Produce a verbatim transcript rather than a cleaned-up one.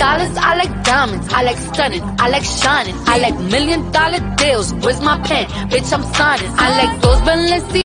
dollars, I like diamonds, I like stunning, I like shining, I like million dollar deals. Where's my pen? Bitch, I'm signing. I like those Balenciaga